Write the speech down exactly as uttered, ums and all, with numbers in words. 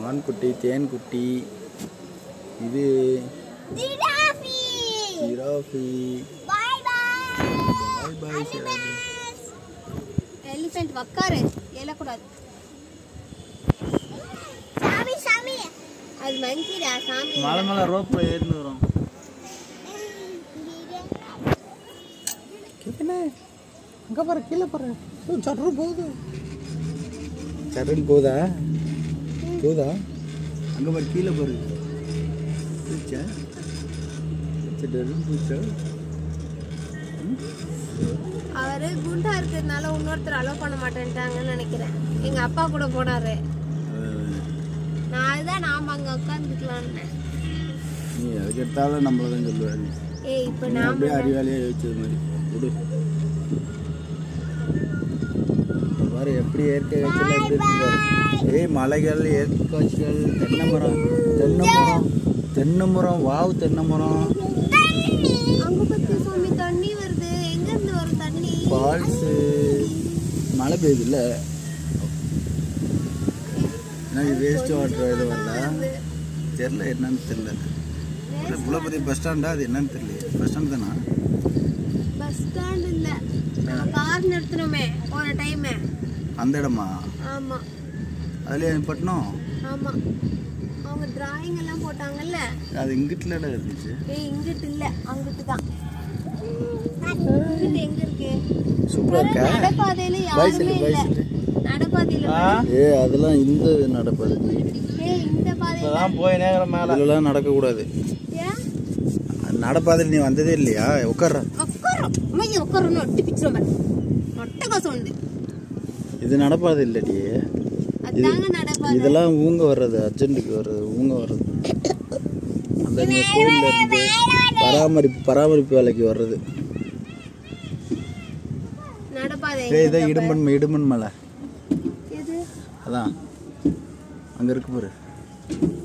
மான்குட்டி, தேன்குட்டி, இது giraffe. Giraffe. Bye bye. Bye bye சிராஜி. எலிஃபென்ட் வக்காரு ஏலக்கூடாது. சாமி சாமி. அது மங்கிடா சாமி. மலை மேலே ரோப்பில் ஏறின்னு வரும். அங்கே பாரு, கீழே பாரு, சட்ரு போகுது. சட்ருன்னு போகுதா? போகுதா? அங்கே பாரு, கீழே பாரு. பூச்சா பூச்சா. அவரு குண்டா இருக்கிறதுனால இன்னொருத்தர் அலோவ் பண்ண மாட்டேன்ட்டாங்கன்னு நினைக்கிறேன். எங்க அப்பா கூட போனாரு. நான் அதுதான் நாம அங்க உட்காந்துக்கலான்னு. நீ அதுக்கு எடுத்தாலும் நம்மள தான் சொல்லுவாரு. ஏய் இப்ப நாம அப்படியே அறிவாளியாக யோசிச்சது மாதிரி விடு. பாரு எப்படி இயற்கை காட்சியில் எப்படி இருக்கு. ஏய் மலைகள், இயற்கை காட்சிகள், தென்னை மரம், தென்னை மரம், தென்னை மரம், வாவ் தென்னை மரம். அங்க பத்தி சாமி தண்ணி வருது. எங்க இருந்து வரும் தண்ணி? ஃபால்ஸு. மழை பெய்யுது இல்லை, எனக்கு வேஸ்ட் வாட்டர் இது வரல. தெரில என்னன்னு தெரில. குலபதி பஸ் ஸ்டாண்டா? அது என்னன்னு தெரியல. பஸ் ஸ்டாண்ட் தானா? பஸ் ஸ்டாண்ட் இல்ல, நம்ம கார் நிறுத்தினோமே போன டைம். அந்த இடமா? ஆமா. அதுலயே பட்டணும். ஆமா, அவங்க டிராயிங் எல்லாம் போட்டாங்கல்ல. அது இங்கிட்டுல இருந்துச்சு. ஏய் இங்கிட்டு இல்ல, அங்கிட்டு தான். இங்கிட்டு எங்க இருக்கு? சூப்பரா இருக்கா? நடைபாதையில யாருமே இல்ல. நடைபாதையில ஏ அதெல்லாம் இந்த நடைபாதை. ஏய் இந்த பாதையில தான் போய் நேரா மேல இதெல்லாம் நடக்க கூடாது. ஏன்? நடைபாதையில நீ வந்ததே இல்லையா? உட்கார்ற. உட்காரு. மைய உட்காருன்னு ஒட்டி பிச்சுறோம். நொட்டக சவுண்ட். இது நடைபாதை இல்லடி. அதாங்க நடைபாதை. இதெல்லாம் ஊங்க வர்றது, அர்ஜென்ட்டுக்கு வர்றது, ஊங்க வர்றது. அந்த கோயில்ல இருந்து பராமரிப்பு பராமரிப்பு வேலைக்கு வர்றது. நடைபாதை. ஏய் இத இடுமன் இடுமன் மலை. எது? அதான் அங்க இருக்கு பாரு.